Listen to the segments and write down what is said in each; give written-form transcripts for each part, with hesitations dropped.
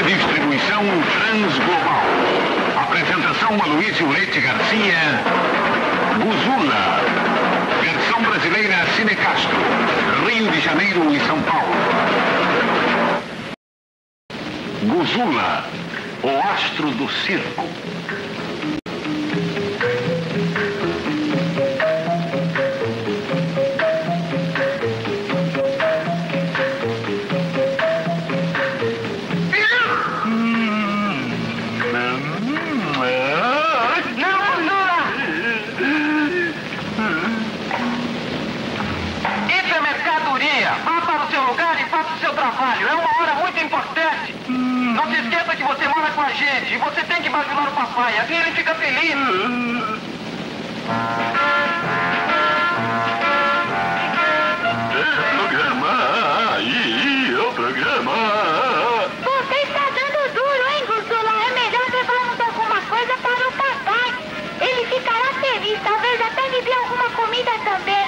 Distribuição Transglobal. Apresentação Aloysio Leite Garcia. Guzula. Versão brasileira Cine Castro. Rio de Janeiro e São Paulo. Guzula, o astro do circo. É uma hora muito importante. Não se esqueça que você mora com a gente e você tem que bajular o papai. Assim ele fica feliz. Programa. Aí, o programa. Você está dando duro, hein, Guzula? É melhor levarmos alguma coisa para o papai. Ele ficará feliz. Talvez até lhe dê alguma comida também.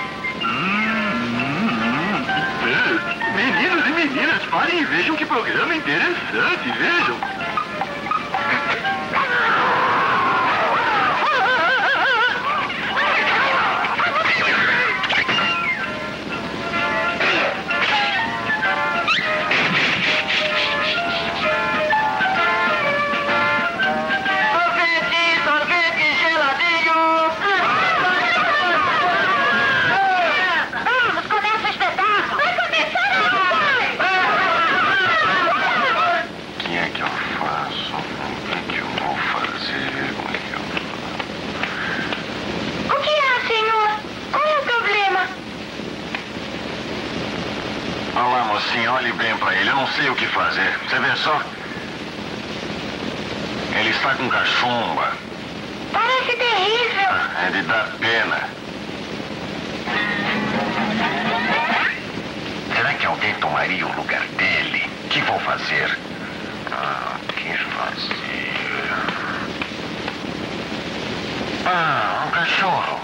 Meninos e meninas, parem e vejam que programa interessante, vejam. Sorvete geladinho. Vamos, começa o espetáculo. Vai começar O que é que eu faço? O que é que eu vou fazer? O que há, senhor? Qual é o problema? Olá, mocinha, olhe bem pra ele. Eu não sei o que fazer. Você vê só? Ele está com cachumba. Parece terrível. É de dar pena. Será que alguém tomaria o lugar dele? O que vou fazer? Que fazer? Um cachorro.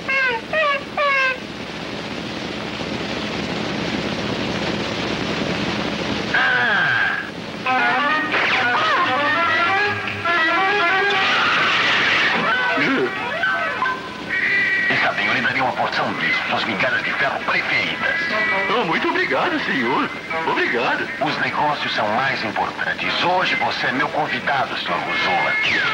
Está bem, eu lhe daria uma porção disso, suas migalhas de ferro preferidas. Muito obrigado, senhor. Obrigado. Os negócios são mais importantes. Hoje você é meu convidado, Sr. Guzula.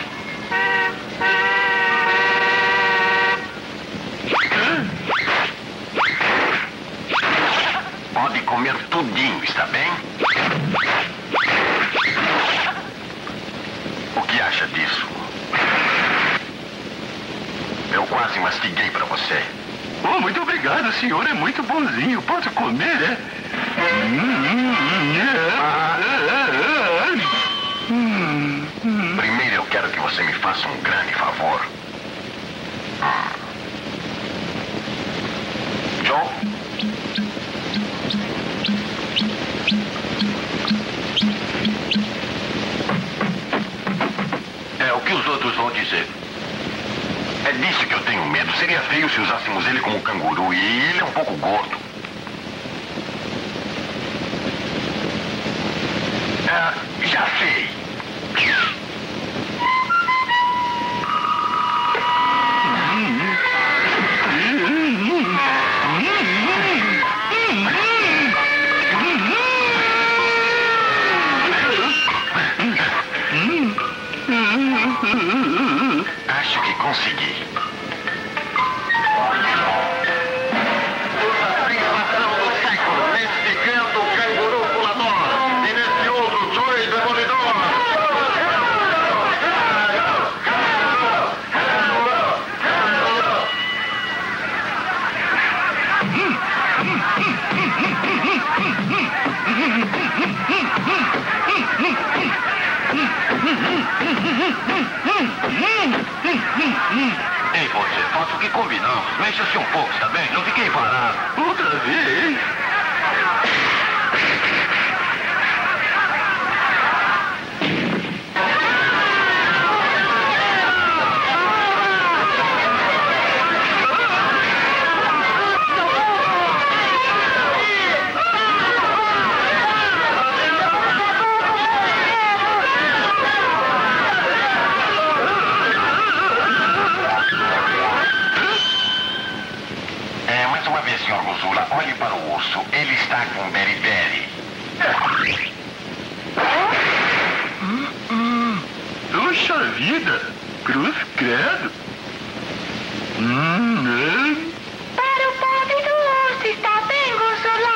Pode comer tudinho, está bem? O que acha disso? Eu quase mastiguei para você. Muito obrigado, senhor. É muito bonzinho. Posso comer, é? Primeiro eu quero que você me faça um grande favor. Joe? O que os outros vão dizer? É disso que eu tenho medo. Seria feio se usássemos ele como canguru e ele é um pouco gordo. Já sei. Acho que consegui. Ei, você, faça o que combinamos. Mexa-se um pouco, tá bem? Não fiquei parado. Outra vez? vida! Cruz credo! Para o pobre do urso, está bem, Guzula?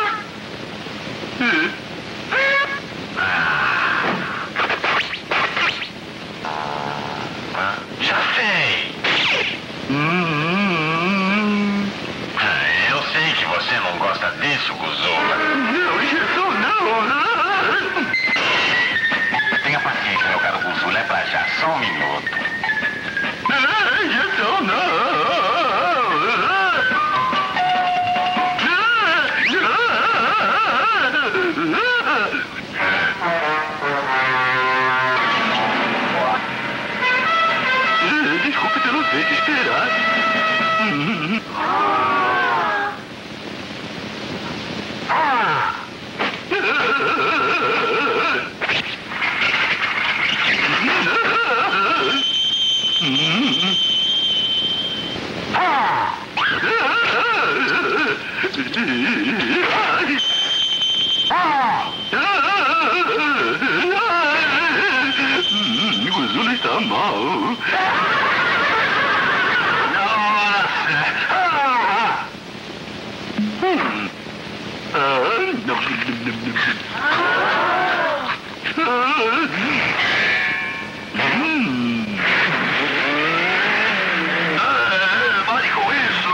Já sei! Eu sei que você não gosta disso, Guzula. Não, injeção não! Tenha paciência, meu caro Guzula, é pra já, só um minuto. Injeção não! Desculpe pelo jeito esperado. Guzula está mal. Pare com isso!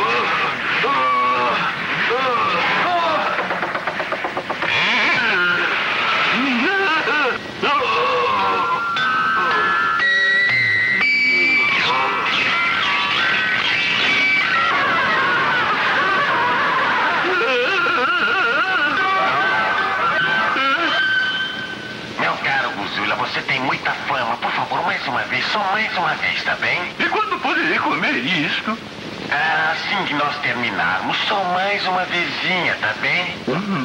Meu caro Guzula, você tem muita fama. Por favor, mais uma vez, só mais uma vez, tá bem? E quando poderei comer isto? Assim que nós terminarmos, só mais uma vezinha, tá bem?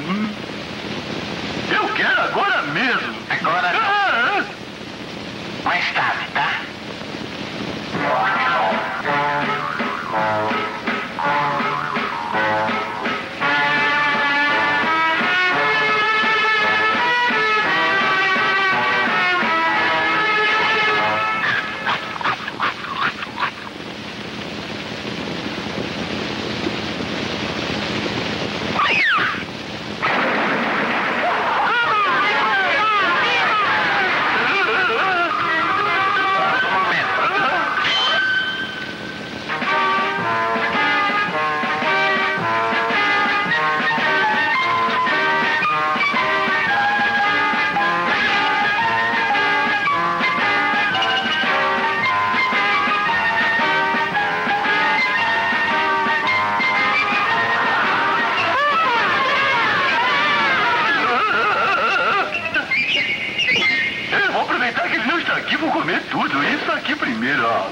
Eu quero agora mesmo. Agora não. Mais tarde, tá? Eu vou aproveitar que ele não está aqui, vou comer tudo. Isso aqui primeiro, ó.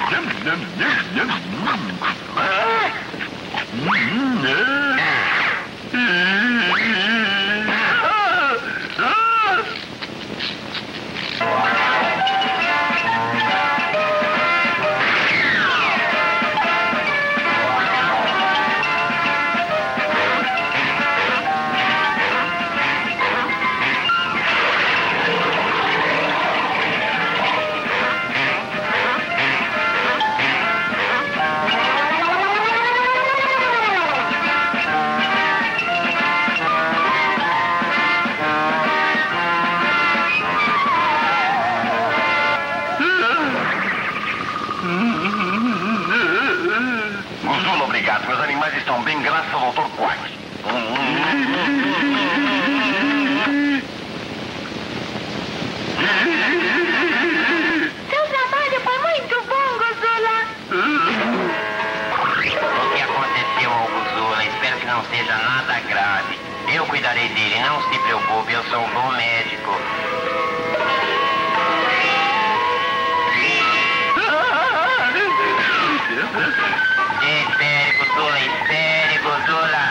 Guzula, obrigado. Meus animais estão bem, graças ao Dr. Quack. Seu trabalho foi muito bom, Guzula. O que aconteceu ao Guzula? Espero que não seja nada grave. Eu cuidarei dele, não se preocupe, eu sou um bom médico. Espere, Guzula, espere, Guzula.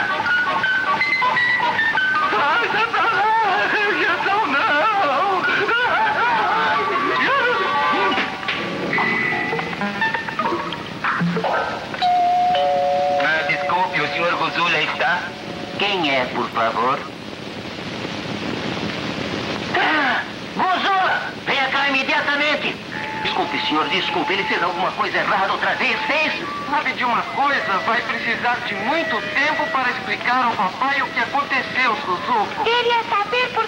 Ai, sai pra lá! Injeção não! Desculpe, o senhor Guzula está? Quem é, por favor? Guzula! Venha cá imediatamente! Desculpe. Desculpe, senhor, desculpe. Ele fez alguma coisa errada outra vez, fez? Sabe de uma coisa? Vai precisar de muito tempo para explicar ao papai o que aconteceu, Suzuko. Queria saber por